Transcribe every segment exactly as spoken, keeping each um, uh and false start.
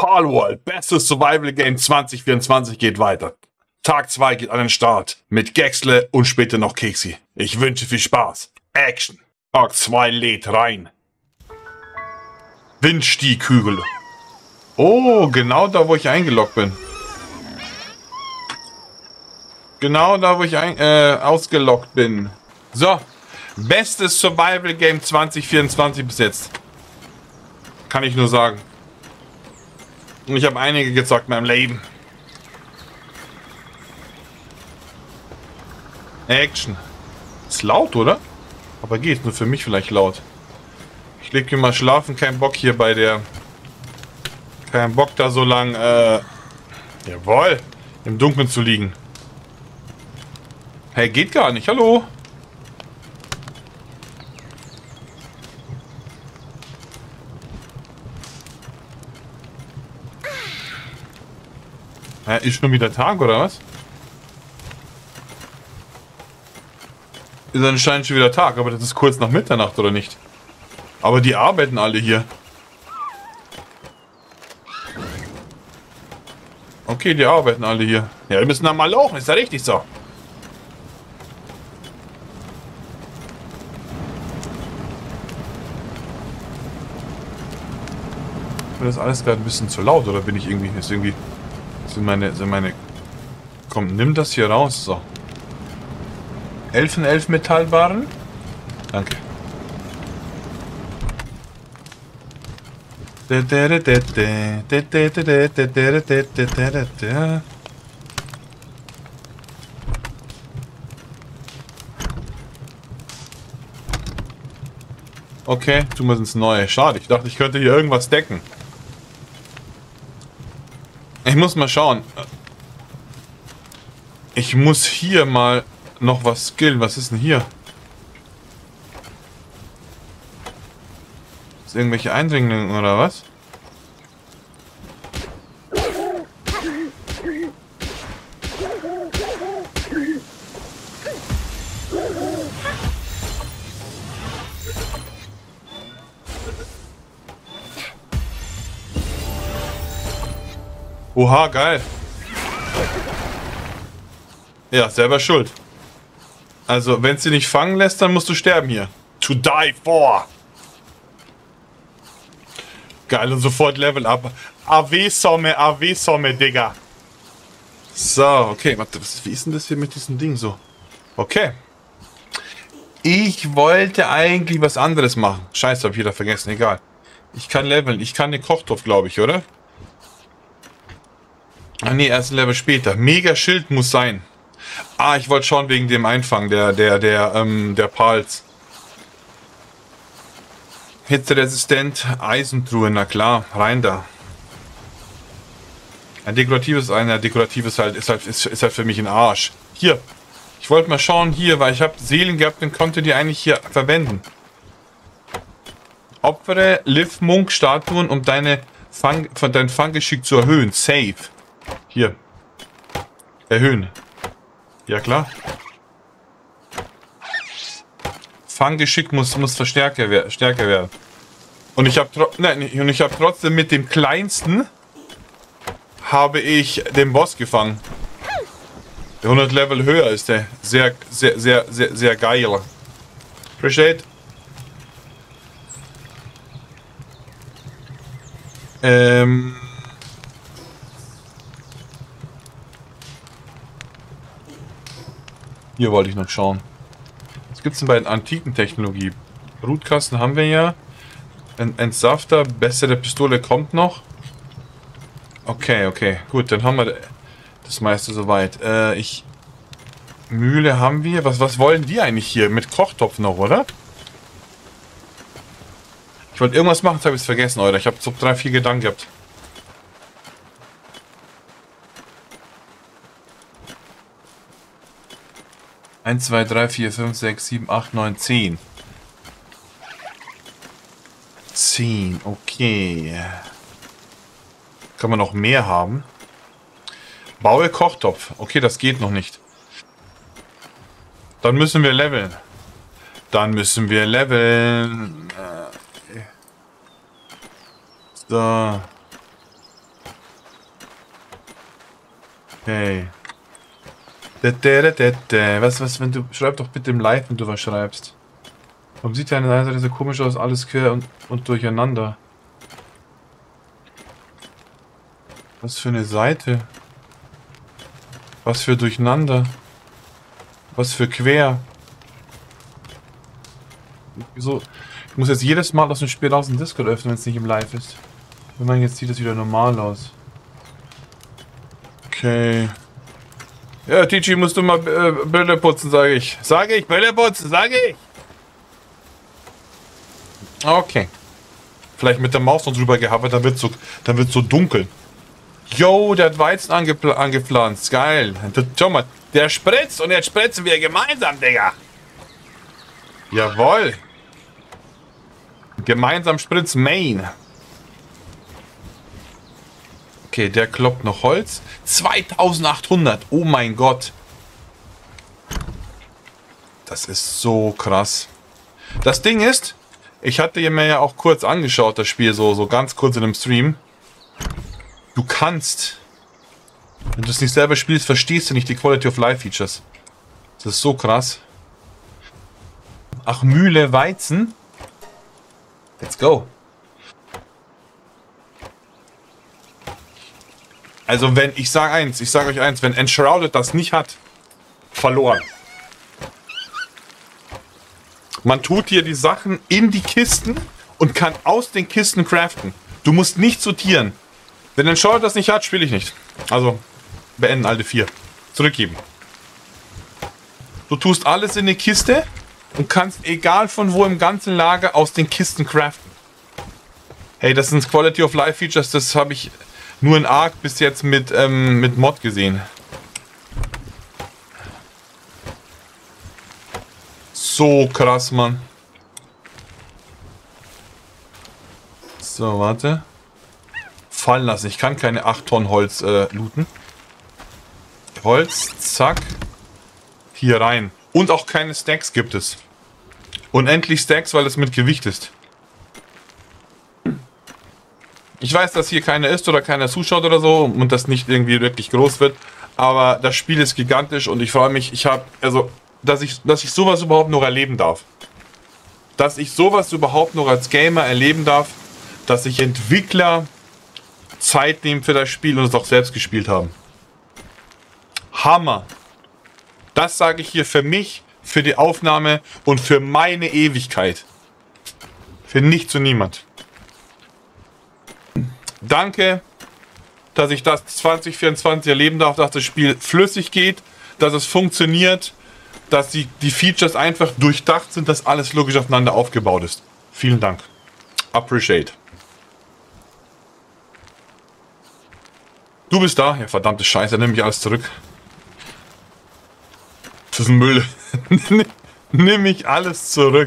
Palworld, bestes Survival Game zwanzig vierundzwanzig geht weiter. Tag zwei geht an den Start mit Gexle und später noch Keksi. Ich wünsche viel Spaß. Action. Tag zwei lädt rein. Windstiehkügel. Oh, genau da, wo ich eingeloggt bin. Genau da, wo ich ein, äh, ausgeloggt bin. So. Bestes Survival Game zwanzig vierundzwanzig bis jetzt. Kann ich nur sagen. Und ich habe einige gezockt in meinem Leben. Action. Ist laut, oder? Aber geht nur für mich vielleicht laut. Ich leg mir mal schlafen. Kein Bock hier bei der... Kein Bock da so lang, äh... Jawohl. Im Dunkeln zu liegen. Hey, geht gar nicht. Hallo? Ja, ist schon wieder Tag, oder was? Ist anscheinend schon wieder Tag, aber das ist kurz nach Mitternacht, oder nicht? Aber die arbeiten alle hier. Okay, die arbeiten alle hier. Ja, wir müssen da mal laufen, ist ja richtig so. Das ist alles gerade ein bisschen zu laut, oder bin ich irgendwie... Ist irgendwie... Sind meine... Sind meine... Komm, nimm das hier raus, so. Elfen-Elf Metallwaren. Danke. Okay, tun wir ins Neue. Schade, ich dachte, ich könnte hier irgendwas decken. Ich muss mal schauen. Ich muss hier mal noch was skillen. Was ist denn hier? Ist irgendwelche Eindringlinge oder was? Oha, geil. Ja, selber schuld. Also, wenn sie nicht fangen lässt, dann musst du sterben hier. To die for. Geil, und sofort Level up. A W-Somme, A W-Somme, Digga. So, okay, warte, was, wie ist denn das hier mit diesem Ding so? Okay. Ich wollte eigentlich was anderes machen. Scheiße, hab ich wieder vergessen, egal. Ich kann leveln, ich kann den Kochtopf, glaube ich, oder? Ah ne, erst ein Level später. Mega Schild muss sein. Ah, ich wollte schauen wegen dem Einfang der, der, der, ähm, der Pals. Hitzeresistent, Eisentruhe, na klar, rein da. Ein dekoratives, ein dekoratives halt, ist halt, ist, ist halt für mich ein Arsch. Hier, ich wollte mal schauen hier, weil ich habe Seelen gehabt und konnte die eigentlich hier verwenden. Opfere Liv-Munk-Statuen, um deine Fang, von dein Fanggeschick zu erhöhen. Save. Hier. Erhöhen. Ja klar. Fanggeschick muss muss verstärker stärker werden. Und ich habe nein, und ich habe trotzdem mit dem kleinsten habe ich den Boss gefangen. Der hundert Level höher ist der. Sehr sehr sehr sehr sehr geil. Appreciate. Ähm Hier wollte ich noch schauen. Was gibt es denn bei den antiken Technologie? Brutkasten haben wir ja. Ein Entsafter, bessere Pistole kommt noch. Okay, okay. Gut, dann haben wir das meiste soweit. Äh, ich... Mühle haben wir. Was, was wollen die eigentlich hier? Mit Kochtopf noch, oder? Ich wollte irgendwas machen, jetzt habe ich es vergessen, Leute. Ich habe so drei, vier Gedanken gehabt. eins, zwei, drei, vier, fünf, sechs, sieben, acht, neun, zehn. zehn, okay. Kann man noch mehr haben? Baue Kochtopf. Okay, das geht noch nicht. Dann müssen wir leveln. Dann müssen wir leveln. So. Okay. Was, was, wenn du... Schreib doch bitte im Live, wenn du was schreibst. Warum sieht deine Seite so komisch aus? Alles quer und, und durcheinander. Was für eine Seite? Was für durcheinander? Was für quer? Wieso? Ich muss jetzt jedes Mal aus dem Spiel aus dem Discord öffnen, wenn es nicht im Live ist. Ich meine, jetzt sieht das wieder normal aus. Okay. Ja, T G, musst du mal äh, Brille putzen, sage ich. Sage ich, Brille putzen, sage ich. Okay. Vielleicht mit der Maus noch drüber gehabt, dann wird so, dann wird so dunkel. Yo, der hat Weizen angepl angepflanzt. Geil. Schau mal, der spritzt und jetzt spritzen wir gemeinsam, Digga. Jawohl. Gemeinsam Spritz Main. Okay, der kloppt noch Holz. zweitausendachthundert. Oh mein Gott. Das ist so krass. Das Ding ist, ich hatte mir ja auch kurz angeschaut, das Spiel, so, so ganz kurz in einem Stream. Du kannst, wenn du es nicht selber spielst, verstehst du nicht die Quality of Life Features. Das ist so krass. Ach, Mühle, Weizen. Let's go. Also wenn, ich sage eins, ich sage euch eins, wenn Enshrouded das nicht hat, verloren. Man tut hier die Sachen in die Kisten und kann aus den Kisten craften. Du musst nicht sortieren. Wenn Enshrouded das nicht hat, spiele ich nicht. Also, beenden alle vier. Zurückgeben. Du tust alles in die Kiste und kannst, egal von wo im ganzen Lager, aus den Kisten craften. Hey, das sind Quality of Life Features, das habe ich nur in Ark bis jetzt mit, ähm, mit Mod gesehen. So krass, Mann. So, warte. Fallen lassen. Ich kann keine acht Tonnen Holz äh, looten. Holz, zack. Hier rein. Und auch keine Stacks gibt es. Unendlich Stacks, weil es mit Gewicht ist. Ich weiß, dass hier keiner ist oder keiner zuschaut oder so und das nicht irgendwie wirklich groß wird. Aber das Spiel ist gigantisch und ich freue mich, ich habe, also, dass ich, dass ich sowas überhaupt noch erleben darf. Dass ich sowas überhaupt noch als Gamer erleben darf, dass sich Entwickler Zeit nehmen für das Spiel und es auch selbst gespielt haben. Hammer. Das sage ich hier für mich, für die Aufnahme und für meine Ewigkeit. Für nichts und niemand. Danke, dass ich das zwanzig vierundzwanzig erleben darf, dass das Spiel flüssig geht, dass es funktioniert, dass die, die Features einfach durchdacht sind, dass alles logisch aufeinander aufgebaut ist. Vielen Dank. Appreciate. Du bist da? Ja, verdammte Scheiße, nimm mich alles zurück. Das ist ein Müll. Nimm mich alles zurück.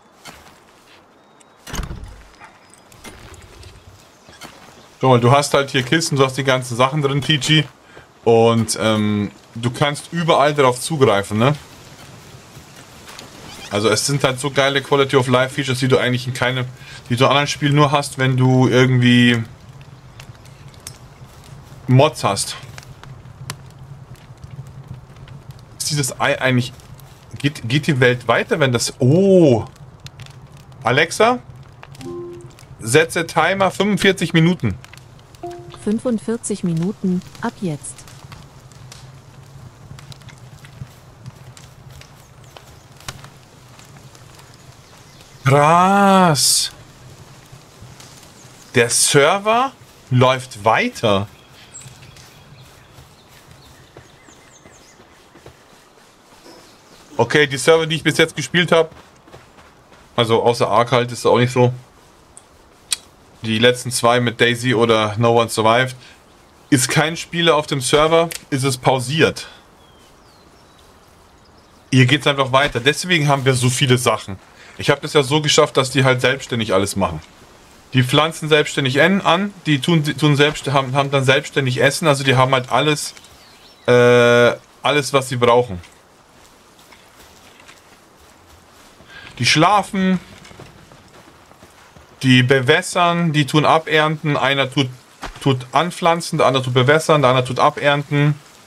Schau mal, du hast halt hier Kisten, du hast die ganzen Sachen drin, T G. Und ähm, du kannst überall darauf zugreifen, ne? Also es sind halt so geile Quality of Life Features, die du eigentlich in keinem, die du in anderen Spielen nur hast, wenn du irgendwie Mods hast. Ist dieses Ei eigentlich, geht, geht die Welt weiter, wenn das, oh, Alexa, setze Timer fünfundvierzig Minuten. fünfundvierzig Minuten, ab jetzt. Krass. Der Server läuft weiter. Okay, die Server, die ich bis jetzt gespielt habe, also außer Ark halt, ist auch nicht so. Die letzten zwei mit Daisy oder No One Survived. Ist kein Spieler auf dem Server, ist es pausiert. Hier geht es einfach weiter. Deswegen haben wir so viele Sachen. Ich habe das ja so geschafft, dass die halt selbstständig alles machen. Die pflanzen selbstständig an, die tun, die tun selbst, haben, haben dann selbstständig Essen. Also die haben halt alles, äh, alles, was sie brauchen. Die schlafen. Die bewässern, die tun abernten, einer tut, tut anpflanzen, der andere tut bewässern, der andere tut abernten.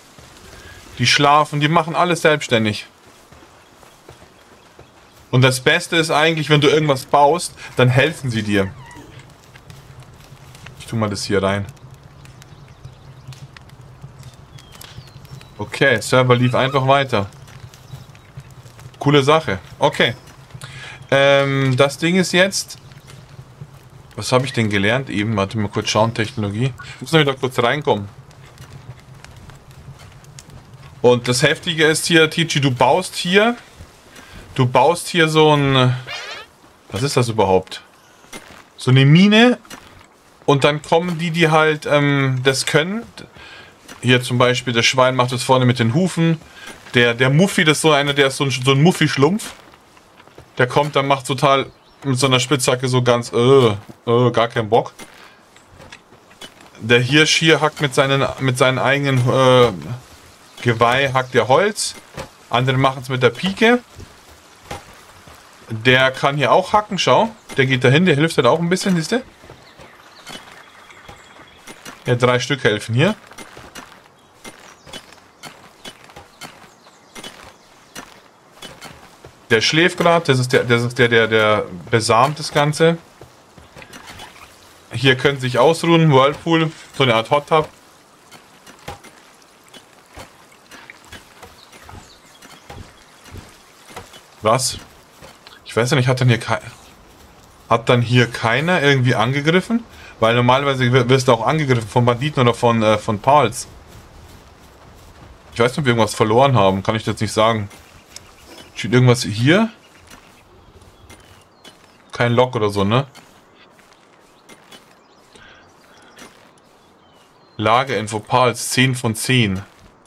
die schlafen, die machen alles selbstständig. Und das Beste ist eigentlich, wenn du irgendwas baust, dann helfen sie dir. Ich tu mal das hier rein. Okay, Server lief einfach weiter. Coole Sache. Okay. Ähm, das Ding ist jetzt... Was habe ich denn gelernt eben? Warte mal kurz schauen, Technologie. Ich muss noch wieder kurz reinkommen. Und das Heftige ist hier, Tici, du baust hier... Du baust hier so ein... Was ist das überhaupt? So eine Mine. Und dann kommen die, die halt ähm, das können. Hier zum Beispiel, das Schwein macht das vorne mit den Hufen. Der, der Muffi, das ist so einer, der ist so ein, so ein Muffi-Schlumpf. Der kommt, dann macht total mit so einer Spitzhacke so ganz, äh, äh, gar keinen Bock. Der Hirsch hier hackt mit seinen, mit seinen eigenen äh, Geweih, hackt der Holz. Andere machen es mit der Pike. Der kann hier auch hacken, schau. Der geht dahin, der hilft halt auch ein bisschen, siehst du? Ja, drei Stück helfen hier. Der schläft gerade, das ist der, das ist der, der, der besamt das Ganze. Hier können sie sich ausruhen, Whirlpool, so eine Art Hot Tub. Was? Ich weiß ja nicht, hat dann hier kein, hat dann hier keiner irgendwie angegriffen? Weil normalerweise wirst du auch angegriffen von Banditen oder von, äh, von Pals. Ich weiß nicht, ob wir irgendwas verloren haben, kann ich jetzt nicht sagen. Steht irgendwas hier? Kein Log oder so, ne? Lagerinfo Pals, zehn von zehn.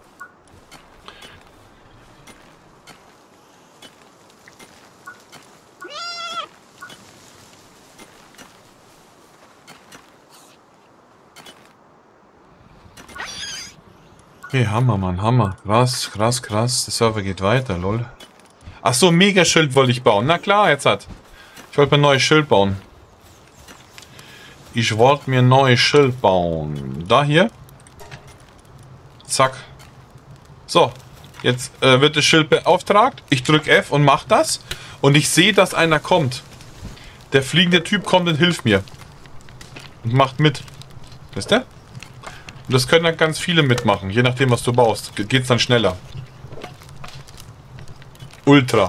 Okay, Hammer, Mann, Hammer. Krass, krass, krass. Der Server geht weiter, lol. Ach so, Megaschild wollte ich bauen. Na klar, jetzt hat. Ich wollte mir ein neues Schild bauen. Ich wollte mir ein neues Schild bauen. Da hier. Zack. So. Jetzt äh, wird das Schild beauftragt. Ich drücke F und mache das. Und ich sehe, dass einer kommt. Der fliegende Typ kommt und hilft mir. Und macht mit. Wisst ihr? Und das können dann ganz viele mitmachen. Je nachdem, was du baust. Geht's dann schneller. Ultra.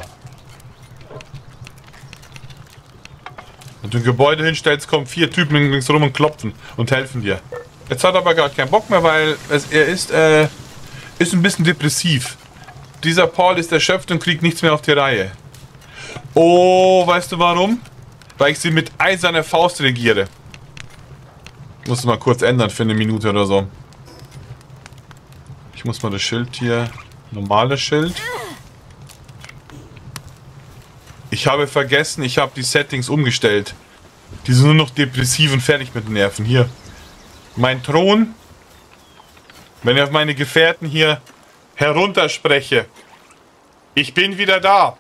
Wenn du ein Gebäude hinstellst, kommen vier Typen links rum und klopfen und helfen dir. Jetzt hat er aber gar keinen Bock mehr, weil es, er ist, äh, ist ein bisschen depressiv. Dieser Paul ist erschöpft und kriegt nichts mehr auf die Reihe. Oh, weißt du warum? Weil ich sie mit eiserner Faust regiere. Muss mal kurz ändern für eine Minute oder so. Ich muss mal das Schild hier... Normales Schild. Ich habe vergessen, ich habe die Settings umgestellt. Die sind nur noch depressiv und fertig mit den Nerven. Hier. Mein Thron. Wenn ich auf meine Gefährten hier herunterspreche. Ich bin wieder da.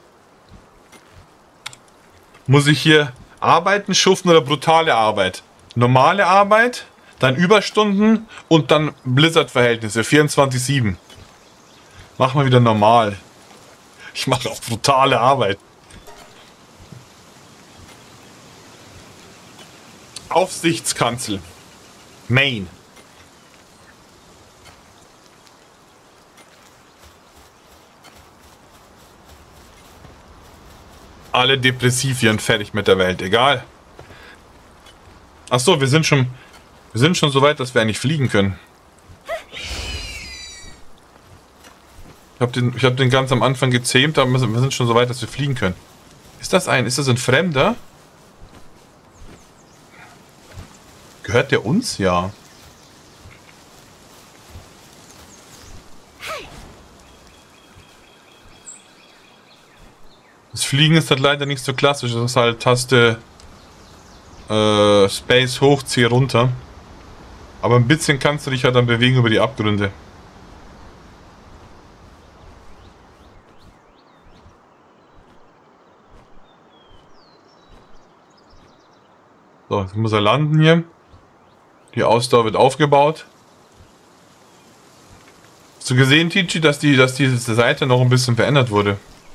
Muss ich hier arbeiten, schuften oder brutale Arbeit? Normale Arbeit, dann Überstunden und dann Blizzard-Verhältnisse. vierundzwanzig sieben. Mach mal wieder normal. Ich mache auch brutale Arbeit. Aufsichtskanzel. Main. Alle depressiv hier und fertig mit der Welt. Egal. Ach so, wir sind schon, wir sind schon so weit, dass wir eigentlich fliegen können. Ich habe den, ich habe den ganz am Anfang gezähmt, aber wir sind schon so weit, dass wir fliegen können. Ist das ein, ist das ein Fremder? Gehört der uns? Ja. Das Fliegen ist halt leider nicht so klassisch. Das ist halt Taste äh, Space hoch, C runter. Aber ein bisschen kannst du dich halt dann bewegen über die Abgründe. So, jetzt muss er landen hier. Die Ausdauer wird aufgebaut. Hast du gesehen, Tici, dass die, dass diese Seite noch ein bisschen verändert wurde?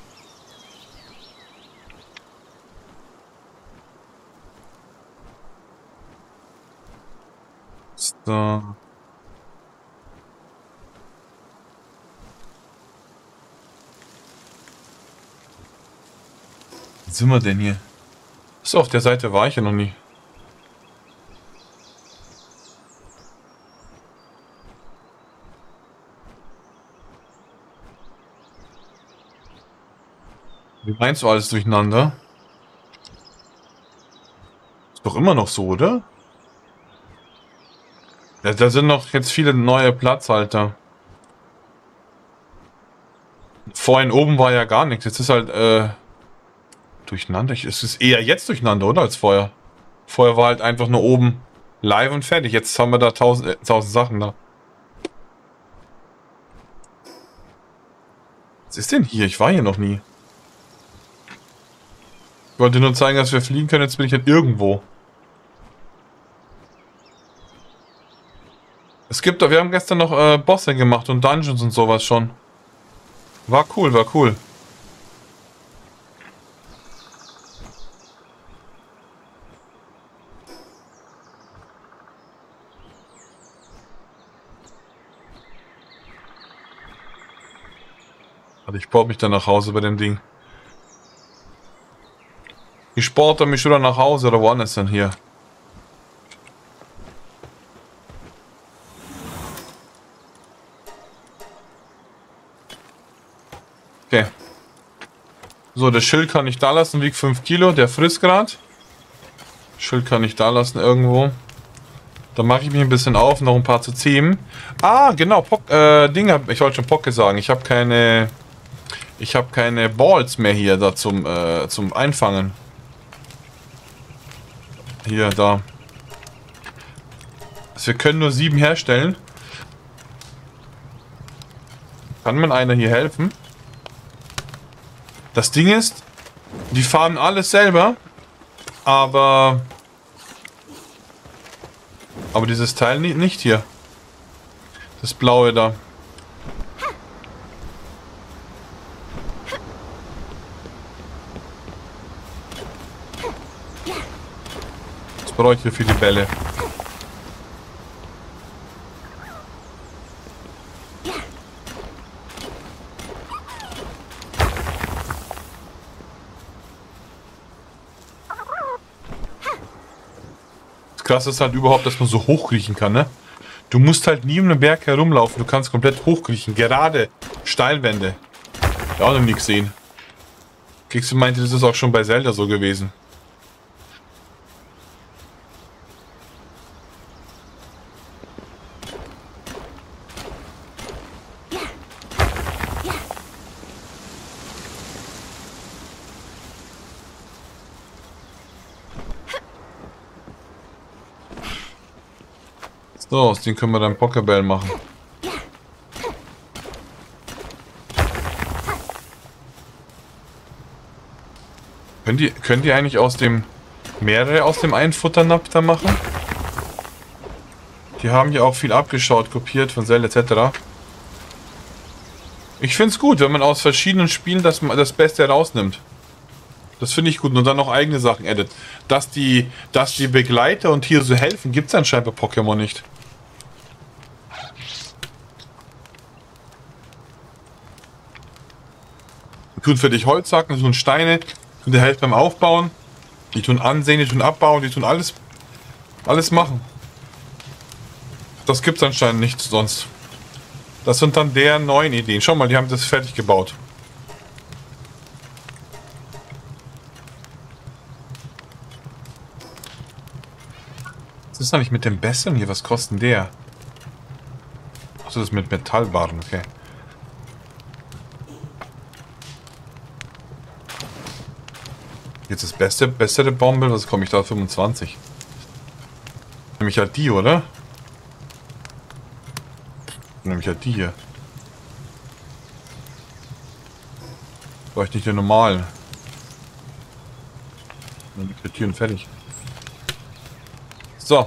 So. Wo sind wir denn hier? So, auf der Seite war ich ja noch nie. Wie meinst du alles durcheinander? Ist doch immer noch so, oder? Ja, da sind noch jetzt viele neue Platzhalter. Vorhin oben war ja gar nichts. Jetzt ist halt, äh, durcheinander. Es ist eher jetzt durcheinander, oder? Als vorher. Vorher war halt einfach nur oben live und fertig. Jetzt haben wir da tausend, äh, tausend Sachen da. Was ist denn hier? Ich war hier noch nie. Ich wollte nur zeigen, dass wir fliegen können. Jetzt bin ich halt irgendwo. Es gibt, wir haben gestern noch äh, Bosse gemacht und Dungeons und sowas schon. War cool, war cool. Also ich sport mich dann nach Hause bei dem Ding. Ich sporte mich oder nach Hause oder woanders denn hier? Okay. So, das Schild kann ich da lassen, wiegt fünf Kilo, der frisst gerade. Schild kann ich da lassen irgendwo. Da mache ich mich ein bisschen auf, noch ein paar zu ziehen. Ah, genau, Pock, äh, Dinger, ich wollte schon Pocke sagen. Ich habe keine, ich habe keine Balls mehr hier da zum, äh, zum Einfangen. Hier, da. Also wir können nur sieben herstellen. Kann mir einer hier helfen? Das Ding ist, die fahren alles selber, aber aber dieses Teil nicht, nicht hier. Das blaue da. Das bräuchte ich für die Bälle. Krass ist halt überhaupt, dass man so hochkriechen kann, ne? Du musst halt nie um den Berg herumlaufen, du kannst komplett hochkriechen, gerade Steilwände. Ja, auch noch nie gesehen. Kekse meinte, das ist auch schon bei Zelda so gewesen. So, aus dem können wir dann Pokéball machen. Können die, können die eigentlich aus dem mehrere aus dem einen Futternapf da machen? Die haben hier auch viel abgeschaut, kopiert von Zelda et cetera. Ich finde es gut, wenn man aus verschiedenen Spielen das, das Beste rausnimmt. Das finde ich gut und dann noch eigene Sachen edit. Dass die, dass die Begleiter und hier so helfen, gibt es anscheinend bei Pokémon nicht. Die tun für dich Holzhacken, die tun Steine, die tun helfen beim Aufbauen, die tun ansehen, die tun abbauen, die tun alles, alles machen. Das gibt es anscheinend nicht sonst. Das sind dann deren neuen Ideen. Schau mal, die haben das fertig gebaut. Was ist eigentlich mit dem Besseren hier? Was kostet denn der? Achso, das ist mit Metallbarren, okay. Jetzt das beste, bessere Bombe, was komme ich da? fünfundzwanzig. Nämlich halt die, oder? Nämlich halt die hier. Brauche ich nicht den normalen. Dann liegt der Tür und fertig. So.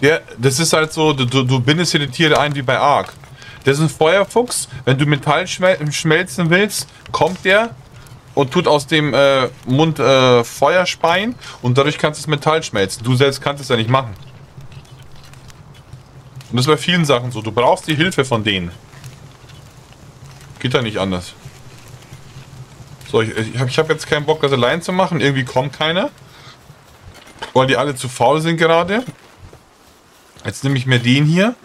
Der, das ist halt so, du, du bindest hier die Tiere ein wie bei Ark. Das ist ein Feuerfuchs. Wenn du Metall schmel schmelzen willst, kommt der und tut aus dem äh, Mund äh, Feuer speien und dadurch kannst du das Metall schmelzen. Du selbst kannst es ja nicht machen. Und das ist bei vielen Sachen so. Du brauchst die Hilfe von denen. Geht ja nicht anders. So, ich, ich habe ich hab jetzt keinen Bock, das allein zu machen. Irgendwie kommt keiner. Weil die alle zu faul sind gerade. Jetzt nehme ich mir den hier.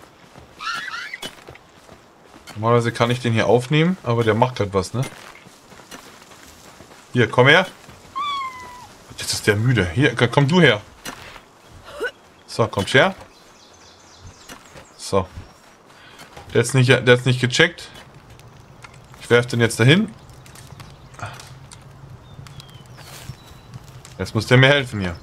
Normalerweise kann ich den hier aufnehmen, aber der macht halt was, ne? Hier, komm her. Jetzt ist der müde. Hier, komm du her. So, kommst her. So. Der ist nicht, der ist nicht gecheckt. Ich werfe den jetzt dahin. Jetzt muss der mir helfen hier.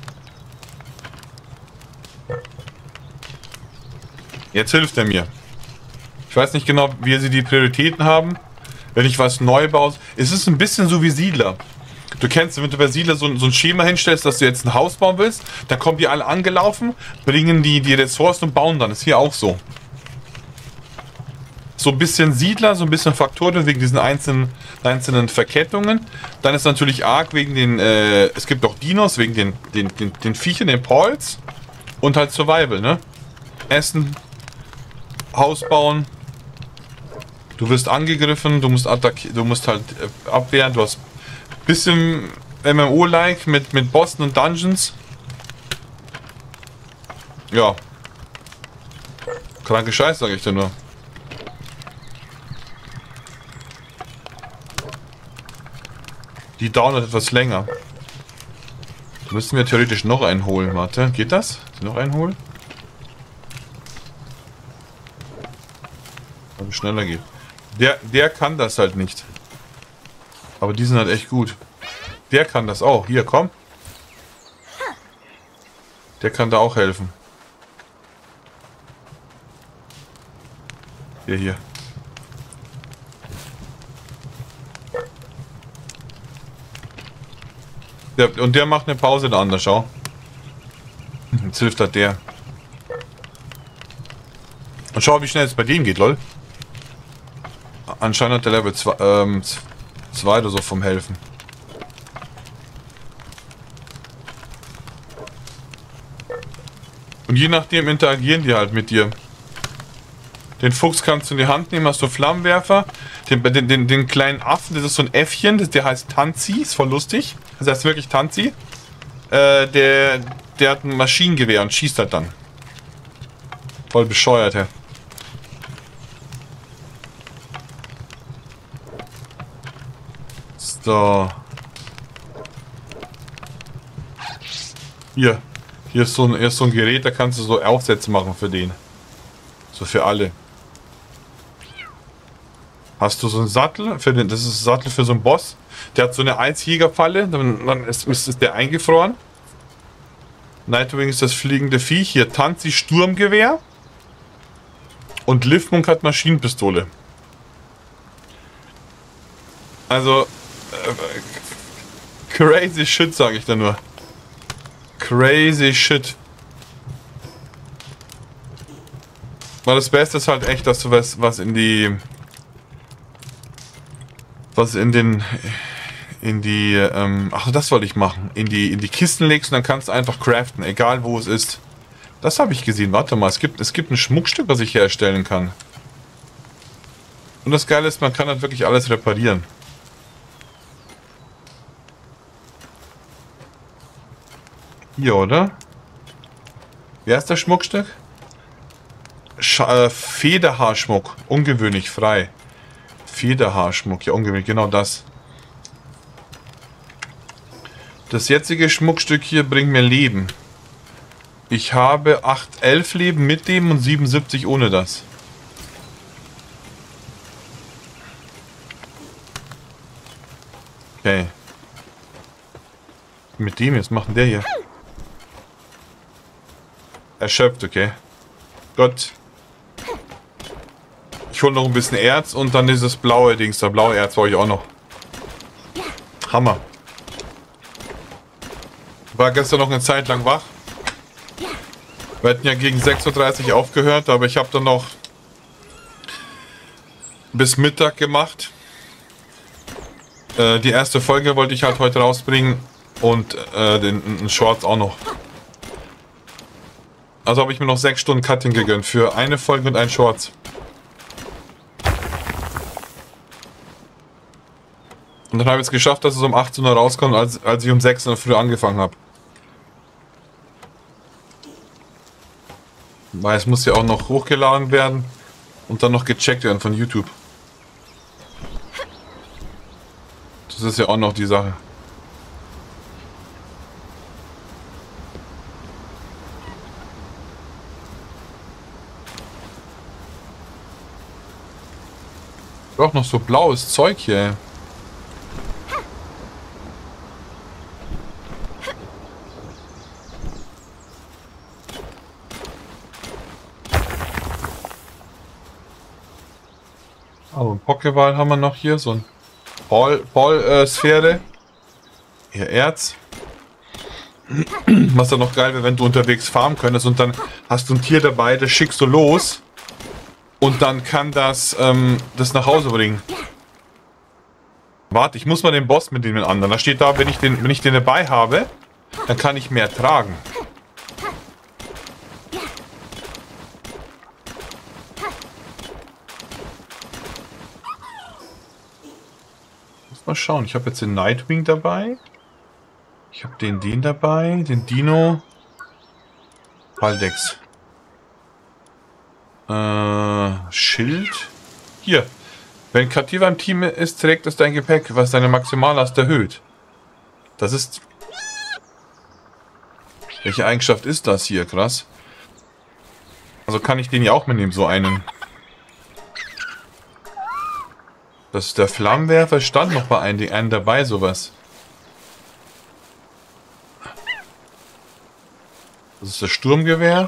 Jetzt hilft er mir. Ich weiß nicht genau, wie sie die Prioritäten haben. Wenn ich was neu baue. Es ist ein bisschen so wie Siedler. Du kennst, wenn du bei Siedler so, so ein Schema hinstellst, dass du jetzt ein Haus bauen willst, dann kommen die alle angelaufen, bringen die, die Ressourcen und bauen dann. Ist hier auch so. So ein bisschen Siedler, so ein bisschen Faktoren wegen diesen einzelnen, einzelnen Verkettungen. Dann ist natürlich Ark wegen den, äh, es gibt auch Dinos, wegen den, den, den, den Viechern, den Pauls. Und halt Survival, ne? Essen, Haus bauen. Du wirst angegriffen, du musst attackieren, du musst halt äh, abwehren, du hast ein bisschen M M O-like mit, mit Bossen und Dungeons. Ja. Kranke Scheiß, sage ich dir nur. Die dauert etwas länger. Müssen wir theoretisch noch einen holen. Warte, geht das? Noch einen holen? Aber schneller geht. Der, der kann das halt nicht. Aber die sind halt echt gut. Der kann das auch. Hier, komm. Der kann da auch helfen. Der hier. Der, und der macht eine Pause da an der Schau. Jetzt hilft halt der. Und schau, wie schnell es bei denen geht, lol. Anscheinend hat der Level zwei ähm, oder so vom Helfen. Und je nachdem interagieren die halt mit dir. Den Fuchs kannst du in die Hand nehmen, hast du Flammenwerfer. Den, den, den, den kleinen Affen, das ist so ein Äffchen, das, der heißt Tanzi, ist voll lustig. Das heißt wirklich Tanzi. Äh, der, der hat ein Maschinengewehr und schießt halt dann. Voll bescheuert, hä. So. Hier. Hier ist so ein, hier ist so ein Gerät, da kannst du so Aufsätze machen für den. So für alle. Hast du so einen Sattel? Für den, das ist ein Sattel für so einen Boss. Der hat so eine Eisjägerfalle, dann, dann ist, ist der eingefroren. Nightwing ist das fliegende Viech. Hier Tanzi Sturmgewehr. Und Liftmunk hat Maschinenpistole. Also äh, crazy shit, sage ich da nur. Crazy shit. Weil das Beste ist halt echt, dass du was, was in die was in den in die ähm, ach, das wollte ich machen, in die in die Kisten legst und dann kannst du einfach craften, egal wo es ist. Das habe ich gesehen. Warte mal, es gibt es gibt ein Schmuckstück, was ich herstellen kann. Und das Geile ist, man kann halt wirklich alles reparieren. Hier, oder? Wer ist das Schmuckstück? Sch äh, Federhaarschmuck. Ungewöhnlich, frei. Federhaarschmuck, ja ungewöhnlich, genau das. Das jetzige Schmuckstück hier bringt mir Leben. Ich habe acht, elf Leben mit dem und siebenundsiebzig ohne das. Okay. Mit dem jetzt machen der hier. Erschöpft, okay. Gott. Ich hole noch ein bisschen Erz und dann dieses blaue Dings. Da blaue Erz brauche ich auch noch. Hammer. War gestern noch eine Zeit lang wach. Wir hätten ja gegen sechs Uhr dreißig aufgehört, aber ich habe dann noch bis Mittag gemacht. Äh, die erste Folge wollte ich halt heute rausbringen und äh, den, den Shorts auch noch. Also habe ich mir noch sechs Stunden Cutting gegönnt für eine Folge und ein Shorts. Und dann habe ich es geschafft, dass es um achtzehn Uhr rauskommt, als, als ich um sechs Uhr früh angefangen habe. Weil es muss ja auch noch hochgeladen werden und dann noch gecheckt werden von YouTube. Das ist ja auch noch die Sache. Doch noch so blaues Zeug hier, ey. Also ein Pokéball haben wir noch hier, so ein Ball-Sphäre. Hier Erz. Was dann noch geil wäre, wenn du unterwegs farmen könntest und dann hast du ein Tier dabei, das schickst du los und dann kann das ähm, das nach Hause bringen. Warte, ich muss mal den Boss mit dem anderen. Da steht da, wenn ich den, wenn ich den dabei habe, dann kann ich mehr tragen. Mal schauen, ich habe jetzt den Nightwing dabei. Ich habe den den dabei, den Dino. Paldex. Äh, Schild. Hier. Wenn Kativa im Team ist, trägt es dein Gepäck, was deine Maximallast erhöht. Das ist... Welche Eigenschaft ist das hier? Krass. Also kann ich den ja auch mitnehmen, so einen. Das ist der Flammenwerfer, stand noch bei einem, einem dabei, sowas. Das ist das Sturmgewehr.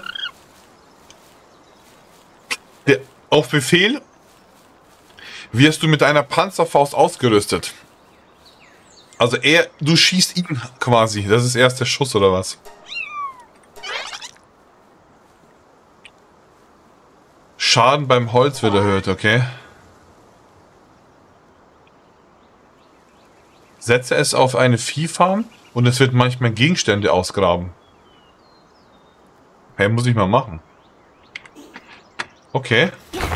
Der, auf Befehl wirst du mit einer Panzerfaust ausgerüstet. Also er, du schießt ihn quasi. Das ist erst der Schuss oder was? Schaden beim Holz wird erhöht, okay. Setze es auf eine Viehfarm und es wird manchmal Gegenstände ausgraben. Hey, muss ich mal machen. Okay.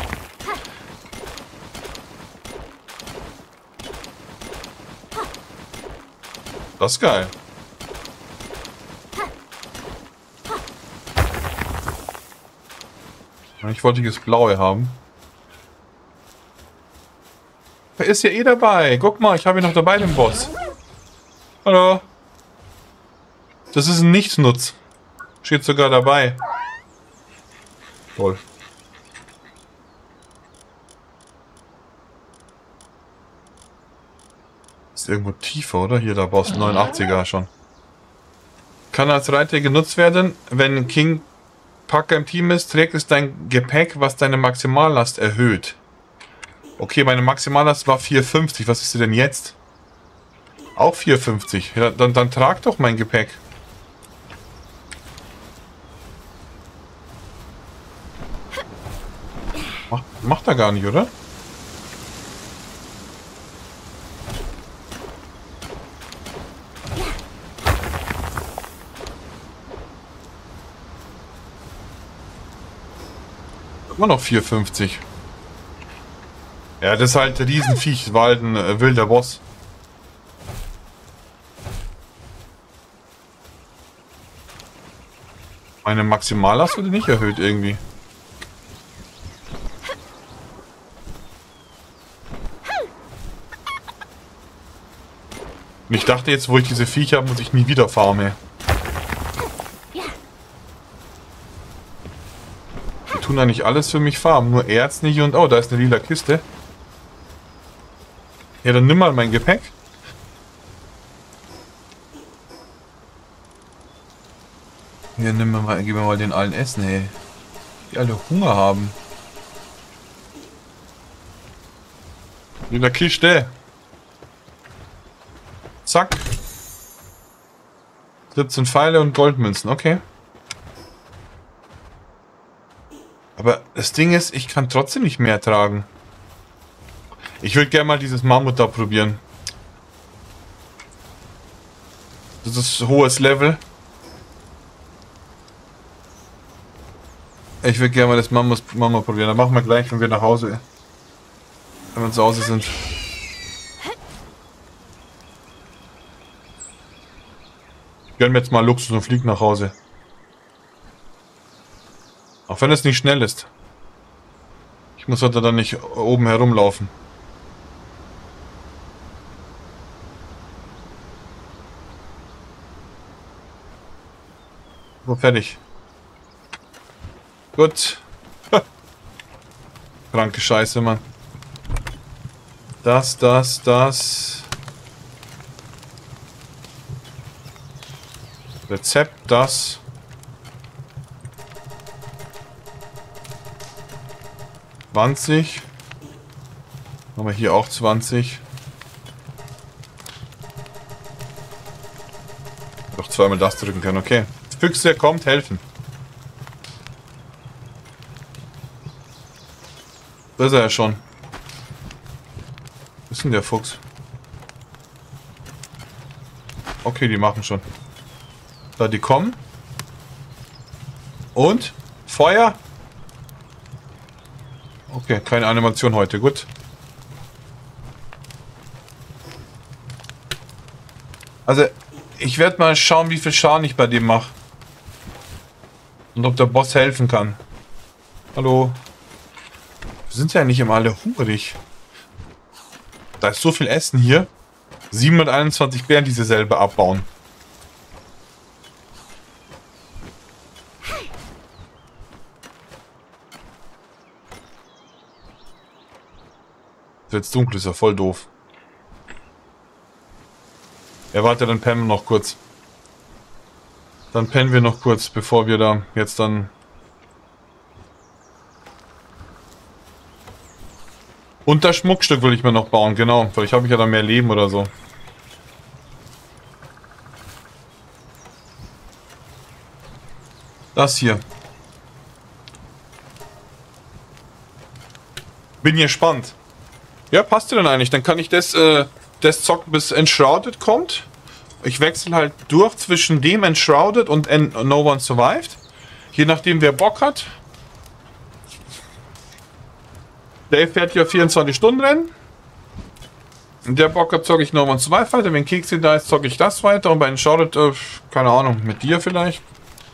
Das ist geil. Ich wollte das Blaue haben. Er ist ja eh dabei. Guck mal, ich habe ihn noch dabei, den Boss. Hallo. Das ist ein Nichtsnutz. Steht sogar dabei. Toll. Ist irgendwo tiefer, oder? Hier, der Boss, neunundachtziger schon. Kann als Reiter genutzt werden, wenn King Packer im Team ist, trägt es dein Gepäck, was deine Maximallast erhöht. Okay, meine Maximallast war vierhundertfünfzig. Was ist sie denn jetzt? Auch vierhundertfünfzig. Ja, dann, dann trag doch mein Gepäck. Macht, macht er gar nicht, oder? Immer noch vierhundertfünfzig. Ja, das ist halt ein Riesenviech. Das war halt ein äh, wilder Boss. Meine Maximallast wurde nicht erhöht irgendwie. Und ich dachte jetzt, wo ich diese Viecher habe, muss ich nie wieder farmen. Die tun eigentlich alles für mich farmen, nur Erz nicht und... Oh, da ist eine lila Kiste. Ja, dann nimm mal mein Gepäck. Hier, nimm mal, gib mir mal den allen Essen, hey. Die alle Hunger haben. In der Kiste. Zack. siebzehn Pfeile und Goldmünzen, okay. Aber das Ding ist, ich kann trotzdem nicht mehr tragen. Ich würde gerne mal dieses Mammut da probieren. Das ist hohes Level. Ich würde gerne mal das Mammut, Mammut probieren. Dann machen wir gleich, wenn wir nach Hause, wenn wir zu Hause sind. Ich gönne mir jetzt mal Luxus und fliege nach Hause. Auch wenn es nicht schnell ist. Ich muss halt dann nicht oben herumlaufen. So, fertig. Gut. Kranke Scheiße, Mann. Das, das, das. Rezept, das. zwanzig. Haben wir hier auch zwanzig. Doch zweimal das drücken können, okay. Füchse, kommt, helfen. Da ist er ja schon. Wo ist denn der Fuchs? Okay, die machen schon. Da, die kommen. Und? Feuer? Okay, keine Animation heute, gut. Also, ich werde mal schauen, wie viel Schaden ich bei dem mache. Und ob der Boss helfen kann. Hallo. Wir sind ja nicht immer alle hungrig. Da ist so viel Essen hier. siebenhunderteinundzwanzig Bären, die sie selber abbauen. Jetzt dunkel, ist ja voll doof. Ja, warte, dann pennen wir noch kurz. Dann pennen wir noch kurz, bevor wir da jetzt dann... Und das Schmuckstück will ich mir noch bauen, genau. Vielleicht habe ich ja dann mehr Leben oder so. Das hier. Bin gespannt. Ja, passt dir denn eigentlich? Dann kann ich das, äh, das zocken, bis Enshrouded kommt. Ich wechsle halt durch zwischen dem Enshrouded und en No One Survived. Je nachdem, wer Bock hat. Der fährt ja vierundzwanzig Stunden Rennen. Der Bock hat, zocke ich No One Survived weiter. Wenn Keksi da ist, zocke ich das weiter. Und bei Enshrouded, äh, keine Ahnung, mit dir vielleicht.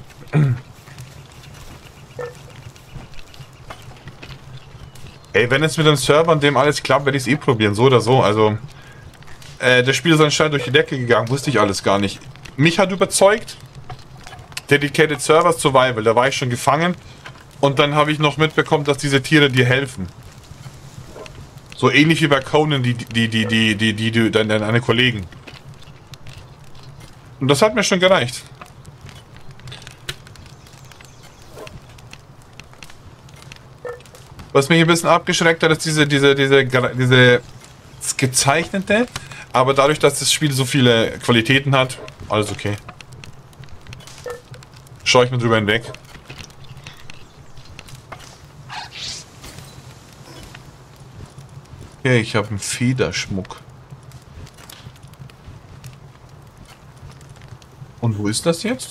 Ey, wenn es mit dem Server und dem alles klappt, werde ich es eh probieren, so oder so. Also, äh, das Spiel ist anscheinend durch die Decke gegangen, wusste ich alles gar nicht. Mich hat überzeugt, Dedicated Server Survival, da war ich schon gefangen. Und dann habe ich noch mitbekommen, dass diese Tiere dir helfen. So ähnlich wie bei Conan, die, die, die, die, die, die, die, deine, deine Kollegen. Und das hat mir schon gereicht. Was mich ein bisschen abgeschreckt hat, ist diese, diese, diese, diese gezeichnete, aber dadurch, dass das Spiel so viele Qualitäten hat, alles okay. Schaue ich mir drüber hinweg. Okay, ich habe einen Federschmuck. Und wo ist das jetzt?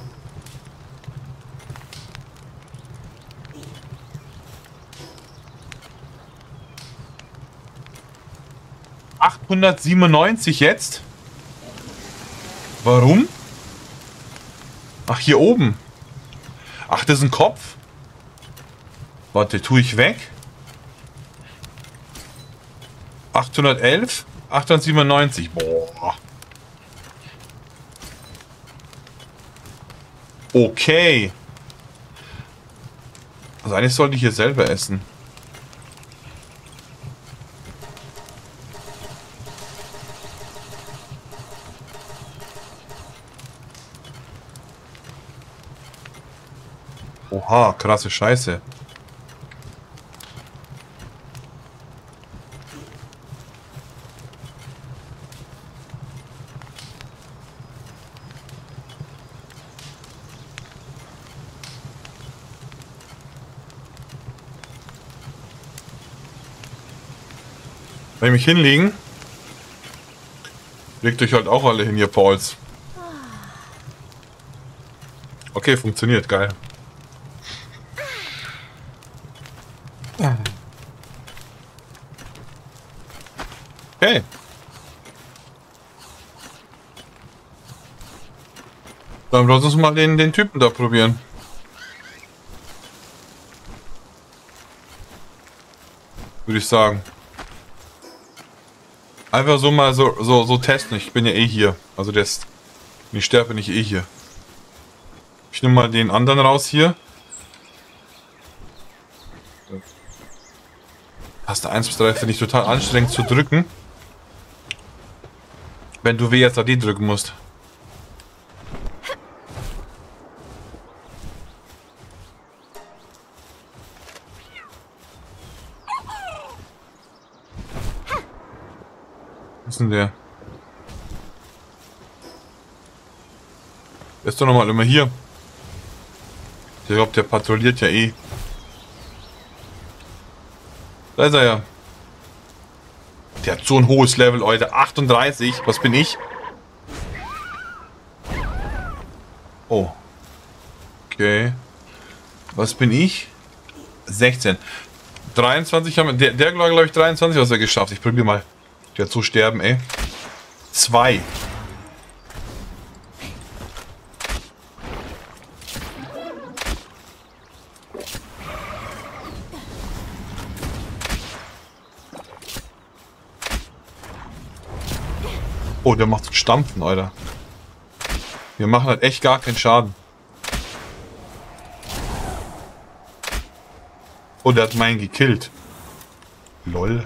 achthundertsiebenundneunzig jetzt? Warum? Ach, hier oben. Ach, das ist ein Kopf. Warte, tue ich weg. achthundertelf? achthundertsiebenundneunzig. Boah. Okay. Also eigentlich sollte ich hier selber essen. Oha, krasse Scheiße. Wenn ich mich hinlegen, legt euch halt auch alle hin, ihr Pauls. Okay, funktioniert, geil. Okay. Dann lass uns mal den, den Typen da probieren. Würde ich sagen. Einfach so mal so, so, so testen. Ich bin ja eh hier. Also das. Wenn ich sterbe, bin ich eh hier. Ich nehme mal den anderen raus hier. Taste eins bis drei finde ich total anstrengend zu drücken. Wenn du W S A D drücken musst. Was ist denn der? Der ist doch nochmal immer hier. Ich glaube, der patrouilliert ja eh. Da ist er ja. Der hat so ein hohes Level, Leute. achtunddreißig. Was bin ich? Oh. Okay. Was bin ich? sechzehn. dreiundzwanzig haben wir. Der, der glaube ich, dreiundzwanzig hat er geschafft. Ich probiere mal. Der hat so sterben, ey. Zwei. Oh, der macht so Stampfen, Alter. Wir machen halt echt gar keinen Schaden. Oh, der hat meinen gekillt. Lol.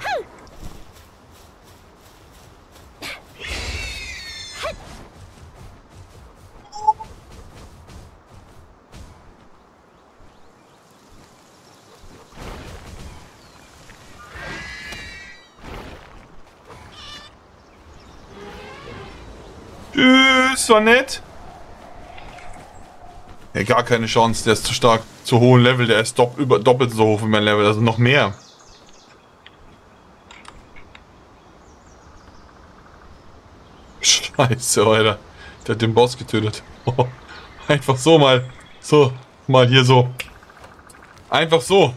Tschüss, war nett. Ja, gar keine Chance, der ist zu stark, zu hohen Level, der ist dopp, über, doppelt so hoch wie mein Level, also noch mehr. Scheiße, Alter. Der hat den Boss getötet. Oh, einfach so mal. So, mal hier so. Einfach so.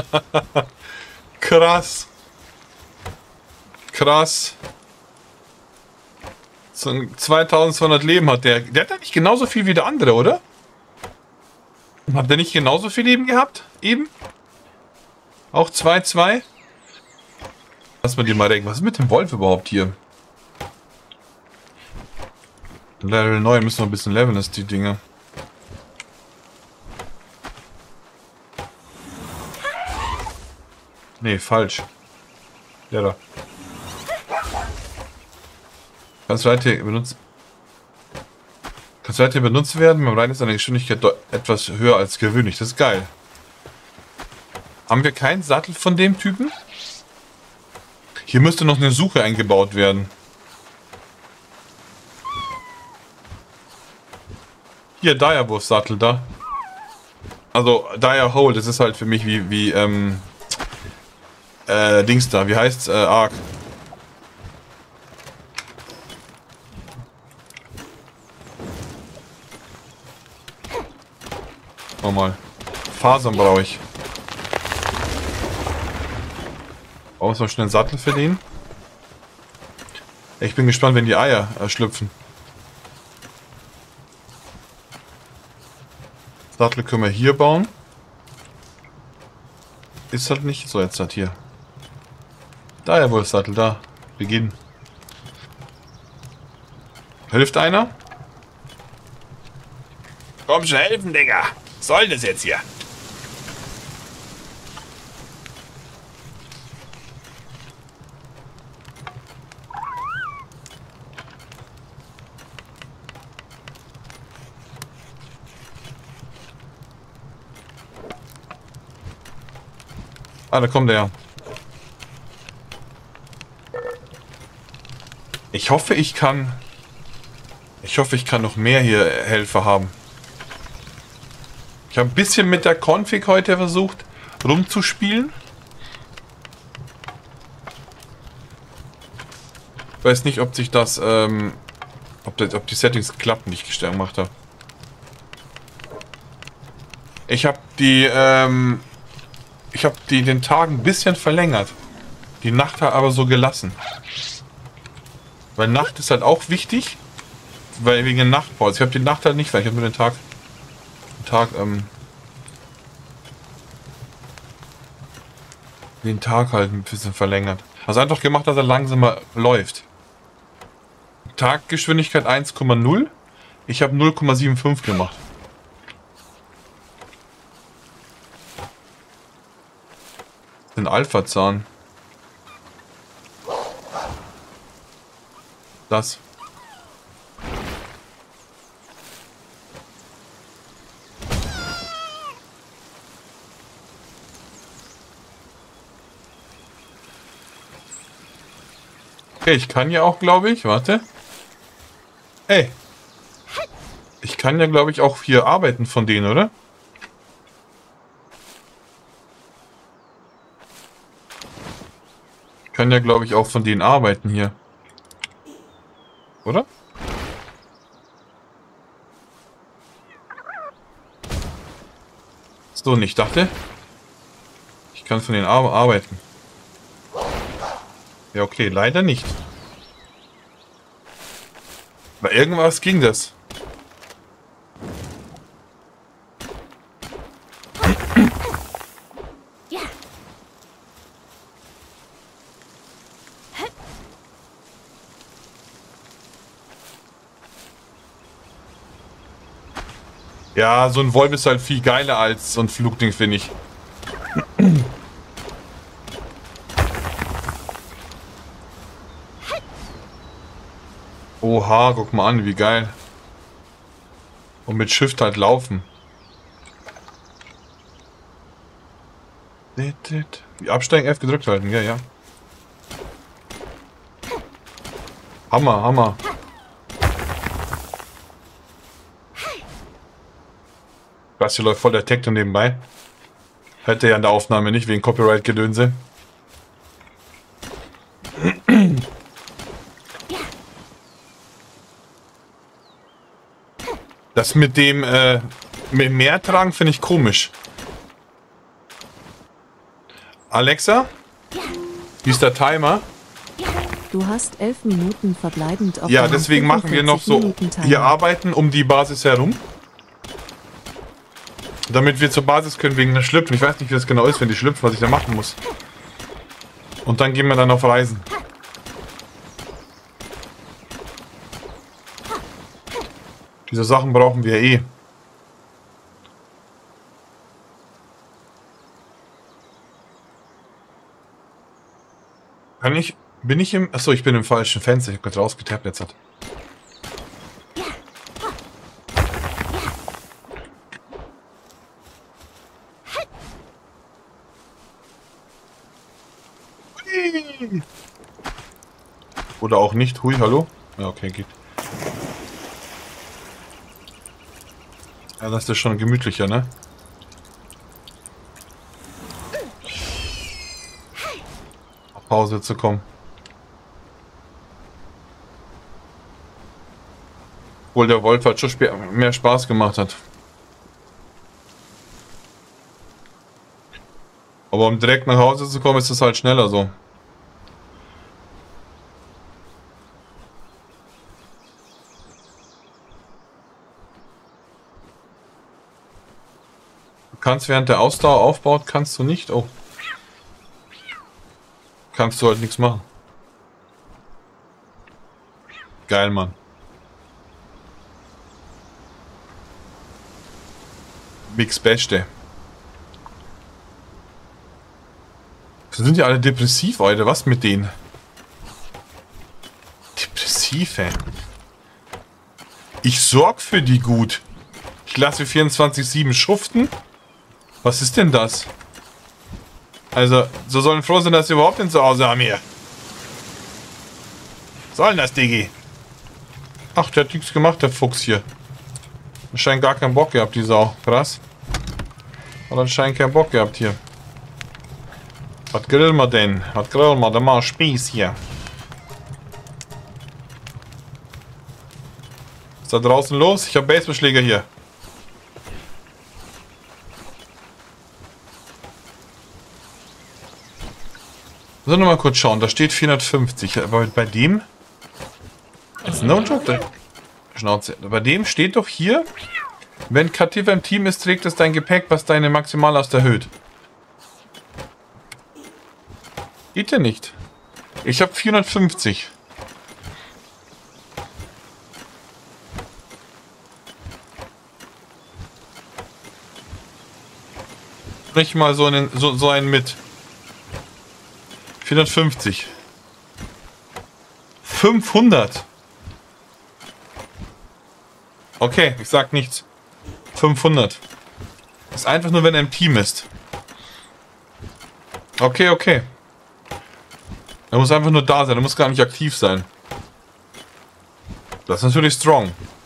Krass. Krass. So zweitausendzweihundert Leben hat der. Der hat ja nicht genauso viel wie der andere, oder? Hat der nicht genauso viel Leben gehabt? Eben? Auch zwei zwei? Lass mal die mal denken. Was ist mit dem Wolf überhaupt hier? Level neun müssen wir ein bisschen leveln, ist die Dinge. Nee, falsch. Der da. Kannst du weiter benutzen? Kannst du weiter benutzt werden? Beim Reiten ist deine Geschwindigkeit etwas höher als gewöhnlich. Das ist geil. Haben wir keinen Sattel von dem Typen? Hier müsste noch eine Suche eingebaut werden. Hier, Direwolf-Sattel da. Also, Dire Hole, das ist halt für mich wie, wie, ähm, äh, Dings da. Wie heißt's? Äh, Ark. Nochmal. Fasern brauche ich. Brauchen wir schnell einen Sattel für den? Ich bin gespannt, wenn die Eier äh, schlüpfen. Sattel können wir hier bauen. Ist halt nicht so jetzt halt hier. Da ja wohl Sattel, da. Beginn. Hilft einer? Komm schon helfen, Digga. Was soll das jetzt hier? Ah, da kommt er. Ich hoffe, ich kann... Ich hoffe, ich kann noch mehr hier Helfer haben. Ich habe ein bisschen mit der Config heute versucht, rumzuspielen. Weiß nicht, ob sich das, ähm, ob, das, ob die Settings klappen, die ich gestellt gemacht habe. Ich habe die, ähm, ich habe die den Tag ein bisschen verlängert. Die Nacht aber so gelassen. Weil Nacht ist halt auch wichtig, weil wegen Nachtpause. Ich habe die Nacht halt nicht, weil ich habe nur den Tag, den Tag, ähm, den Tag halt ein bisschen verlängert. Also einfach gemacht, dass er langsamer läuft. Taggeschwindigkeit eins Komma null. Ich habe null Komma fünfundsiebzig gemacht. Den Alpha-Zahn. Das. Okay, ich kann ja auch, glaube ich, warte. Ey. Ich kann ja, glaube ich, auch hier arbeiten von denen, oder? Ich kann ja, glaube ich, auch von denen arbeiten hier. Oder? So, nicht dachte. Ich kann von denen ar arbeiten. Ja, okay, leider nicht. Bei irgendwas ging das. Ja, so ein Wolf ist halt viel geiler als so ein Flugding, finde ich. Oha, guck mal an, wie geil. Und mit Shift halt laufen. Die Absteigen F gedrückt halten, ja, ja. Hammer, Hammer. Das hier läuft voll der Techno nebenbei. Hätte ja in der Aufnahme nicht, wegen Copyright-Gedönse. Das mit dem äh, mit mehr tragen finde ich komisch. Alexa? Wie ist der Timer? Du hast elf Minuten verbleibend auf Ja, deswegen machen wir noch so hier arbeiten um die Basis herum. Damit wir zur Basis können wegen der Schlüpfen. Ich weiß nicht, wie das genau ist, wenn die schlüpfen, was ich da machen muss. Und dann gehen wir dann auf Reisen. Diese Sachen brauchen wir eh. Kann ich... Bin ich im... Achso, ich bin im falschen Fenster. Ich habe gerade rausgetappt jetzt. Hat. Oder auch nicht. Hui, hallo? Ja, okay, geht. Ja, das ist schon gemütlicher, ne? Auf Pause zu kommen. Obwohl der Wolf halt schon mehr Spaß gemacht hat. Aber um direkt nach Hause zu kommen, ist es halt schneller so. Du kannst während der Ausdauer aufbaut, kannst du nicht. Oh. Kannst du halt nichts machen. Geil, Mann. Big's Beste. Sind ja alle depressiv, Alter. Was mit denen? Depressiv, ey. Ich sorg für die gut. Ich lasse vierundzwanzig sieben schuften. Was ist denn das? Also, so sollen froh sein, dass sie überhaupt ein Zuhause haben hier. Was soll denn das, Diggi? Ach, der hat nichts gemacht, der Fuchs hier. Scheint gar keinen Bock gehabt, die Sau. Krass. Hat anscheinend keinen Bock gehabt hier. Was grillen wir denn? Was grillen wir? Da mal Spieß hier. ist da draußen los? Ich habe Baseballschläger hier. So, noch mal kurz schauen. Da steht vierhundertfünfzig. Aber bei dem... Ist no joke. Schnauze. Bei dem steht doch hier, wenn Kativa im Team ist, trägt es dein Gepäck, was deine Maximallast erhöht. Geht ja nicht. Ich habe vierhundertfünfzig. Nicht mal so einen, so, so einen mit. vierhundertfünfzig. fünfhundert. Okay, ich sag nichts. fünfhundert. Das ist einfach nur, wenn er im Team ist. Okay, okay. Er muss einfach nur da sein, er muss gar nicht aktiv sein. Das ist natürlich strong.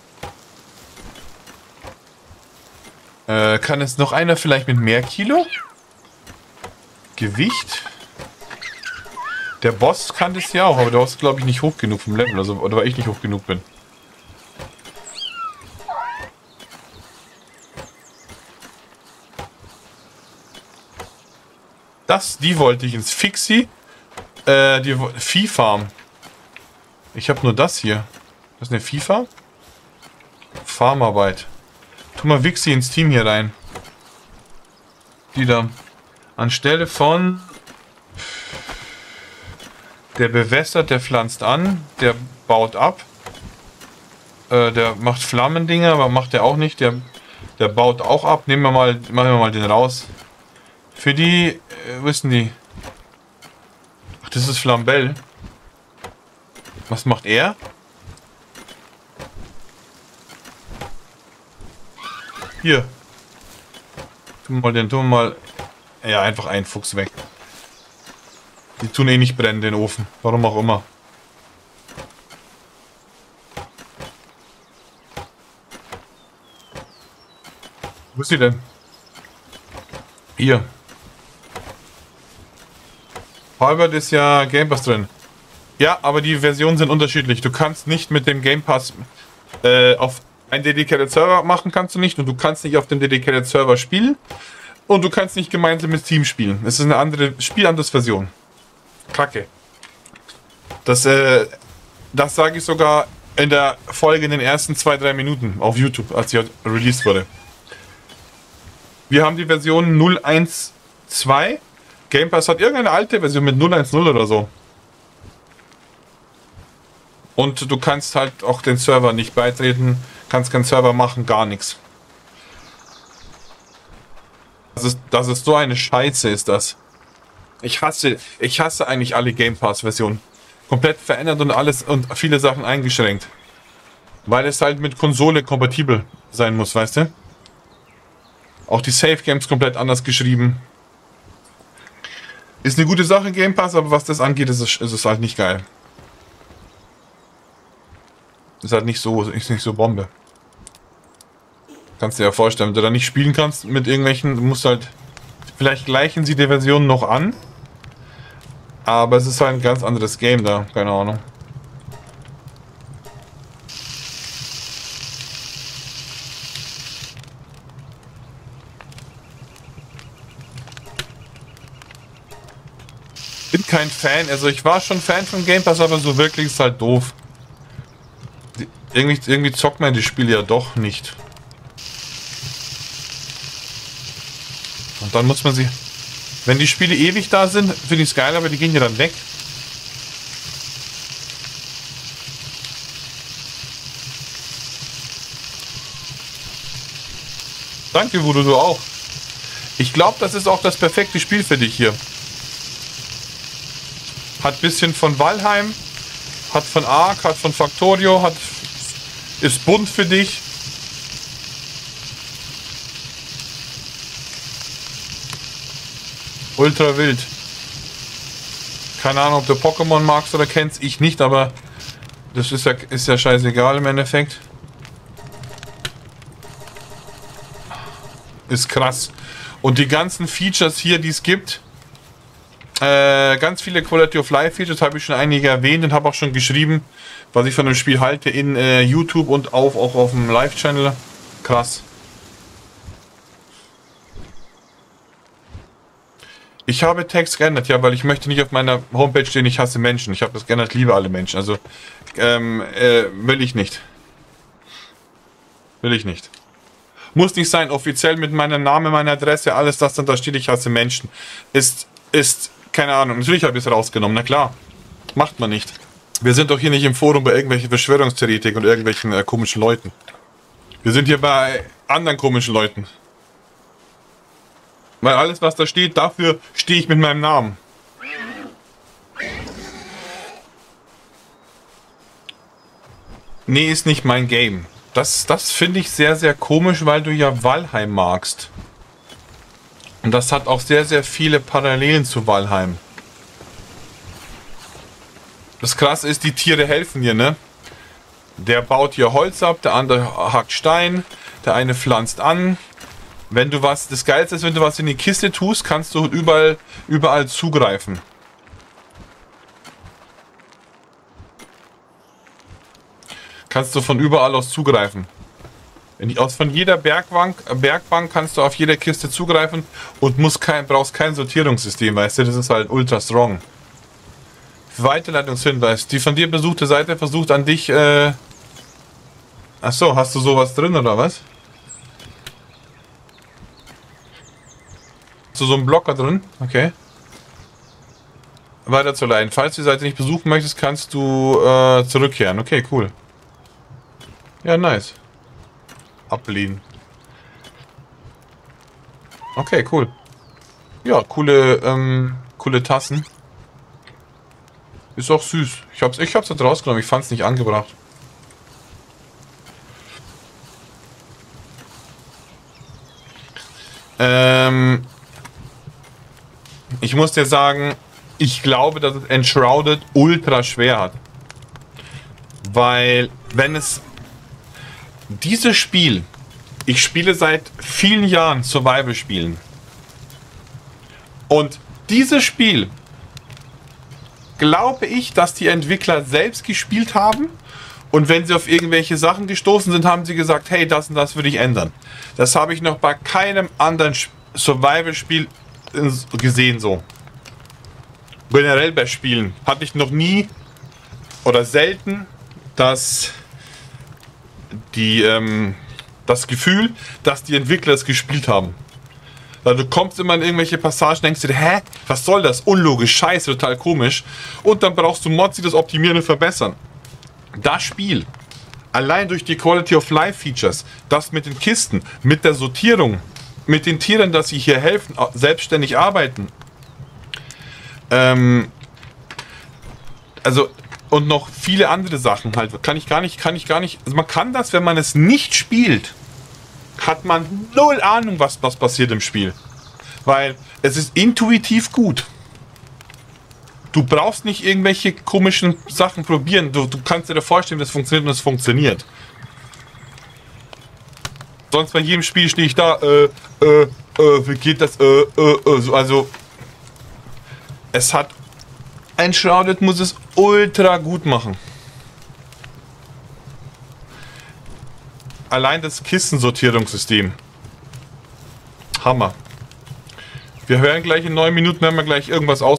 Äh, kann es noch einer vielleicht mit mehr Kilo? Gewicht? Der Boss kann das ja auch, aber der ist, glaube ich, nicht hoch genug vom Level, also, oder weil ich nicht hoch genug bin. Das, die wollte ich ins Fixie. Äh, die Viehfarm. Ich habe nur das hier. Das ist eine Viehfarm? Farmarbeit. Tu mal Wixi ins Team hier rein. Die da. Anstelle von... Der bewässert, der pflanzt an, der baut ab. Äh, der macht Flammendinger, aber macht der auch nicht. Der, der baut auch ab. Nehmen wir mal, machen wir mal den raus. Für die, äh, wissen die. Ach, das ist Flambell. Was macht er? Hier. Tun wir mal den, tun wir mal. Ja, einfach ein Fuchs weg. Die tun eh nicht brennen, den Ofen. Warum auch immer. Wo ist sie denn? Hier. Halbert ist ja Game Pass drin. Ja, aber die Versionen sind unterschiedlich. Du kannst nicht mit dem Game Pass äh, auf einen Dedicated Server machen, kannst du nicht. Und du kannst nicht auf dem Dedicated Server spielen. Und du kannst nicht gemeinsam mit Team spielen. Es ist eine andere Spielandes-Version. Kacke. Das, äh, das sage ich sogar in der Folge in den ersten zwei, drei Minuten auf YouTube, als sie released wurde. Wir haben die Version null eins zwei. Game Pass hat irgendeine alte Version mit null eins null oder so. Und du kannst halt auch den Server nicht beitreten, kannst keinen Server machen, gar nichts. Das ist, das ist so eine Scheiße, ist das. Ich hasse, ich hasse eigentlich alle Game Pass Versionen. Komplett verändert und alles und viele Sachen eingeschränkt. Weil es halt mit Konsole kompatibel sein muss, weißt du? Auch die Save Games komplett anders geschrieben. Ist eine gute Sache, Game Pass, aber was das angeht, ist es, ist es halt nicht geil. Ist halt nicht so, ist nicht so Bombe. Kannst dir ja vorstellen, wenn du da nicht spielen kannst mit irgendwelchen, du musst halt, vielleicht gleichen sie die Version noch an, aber es ist halt ein ganz anderes Game da, keine Ahnung. Bin kein Fan, also ich war schon Fan von Game Pass, aber so wirklich ist halt doof. Die, irgendwie, irgendwie zockt man die Spiele ja doch nicht. Und dann muss man sie... Wenn die Spiele ewig da sind, finde ich es geil, aber die gehen ja dann weg. Danke, Voodoo, du auch. Ich glaube, das ist auch das perfekte Spiel für dich hier. Hat bisschen von Valheim, hat von Ark, hat von Factorio, hat ist bunt für dich. Ultra wild. Keine Ahnung, ob du Pokémon magst oder kennst, ich nicht, aber das ist ja, ist ja scheißegal im Endeffekt. Ist krass. Und die ganzen Features hier, die es gibt, Äh, ganz viele Quality of Life Features habe ich schon einige erwähnt und habe auch schon geschrieben, was ich von dem Spiel halte in äh, YouTube und auf, auch auf dem Live-Channel. Krass. Ich habe Text geändert, ja, weil ich möchte nicht auf meiner Homepage stehen, ich hasse Menschen. Ich habe das geändert, liebe alle Menschen. Also, ähm, äh, will ich nicht. Will ich nicht. Muss nicht sein, offiziell mit meinem Namen, meiner Adresse, alles das dann da steht, ich hasse Menschen. Ist, ist, keine Ahnung, natürlich habe ich es rausgenommen, na klar. Macht man nicht. Wir sind doch hier nicht im Forum bei irgendwelchen Verschwörungstheoretikern und irgendwelchen äh, komischen Leuten. Wir sind hier bei anderen komischen Leuten. Weil alles, was da steht, dafür stehe ich mit meinem Namen. Nee, ist nicht mein Game. Das, das finde ich sehr, sehr komisch, weil du ja Valheim magst. Und das hat auch sehr, sehr viele Parallelen zu Valheim. Das Krasse ist, die Tiere helfen dir, ne? Der baut hier Holz ab, der andere hackt Stein, der eine pflanzt an. Wenn du was, das Geilste ist, wenn du was in die Kiste tust, kannst du überall, überall zugreifen. Kannst du von überall aus zugreifen. Wenn ich aus von jeder Bergbank, Bergbank kannst du auf jede Kiste zugreifen und musst kein, brauchst kein Sortierungssystem, weißt du, das ist halt ultra strong. Weiterleitungshinweis. Die von dir besuchte Seite versucht an dich, äh... Achso, hast du sowas drin oder was? Hast du so einen Blocker drin? Okay. Weiterzuleiten. Falls du die Seite nicht besuchen möchtest, kannst du äh, zurückkehren. Okay, cool. Ja, nice. Ablehnen. Okay, cool. Ja, coole, ähm, coole Tassen. Ist auch süß. Ich hab's, ich hab's jetzt rausgenommen. Ich fand's nicht angebracht. Ähm, ich muss dir sagen, ich glaube, dass es Enshrouded ultra schwer hat. Weil, wenn es dieses Spiel, ich spiele seit vielen Jahren Survival-Spielen. Und dieses Spiel, glaube ich, dass die Entwickler selbst gespielt haben. Und wenn sie auf irgendwelche Sachen gestoßen sind, haben sie gesagt, hey, das und das würde ich ändern. Das habe ich noch bei keinem anderen Survival-Spiel gesehen so. Generell bei Spielen hatte ich noch nie oder selten das, die, ähm, das Gefühl, dass die Entwickler es gespielt haben. Weil du kommst immer in irgendwelche Passagen, denkst dir, hä, was soll das? Unlogisch, scheiße, total komisch. Und dann brauchst du Mods, die das optimieren und verbessern. Das Spiel, allein durch die Quality of Life Features, das mit den Kisten, mit der Sortierung, mit den Tieren, dass sie hier helfen, selbstständig arbeiten. Ähm, also, und noch viele andere Sachen halt, kann ich gar nicht, kann ich gar nicht, also man kann das, wenn man es nicht spielt, hat man null Ahnung, was, was passiert im Spiel. Weil es ist intuitiv gut. Du brauchst nicht irgendwelche komischen Sachen probieren. Du, du kannst dir vorstellen, das funktioniert und es funktioniert. Sonst bei jedem Spiel stehe ich da, äh, äh, äh, wie geht das, äh, äh, äh, also es hat, Enshrouded muss es ultra gut machen. Allein das Kistensortierungssystem. Hammer. Wir hören gleich in neun Minuten, wenn wir gleich irgendwas aus.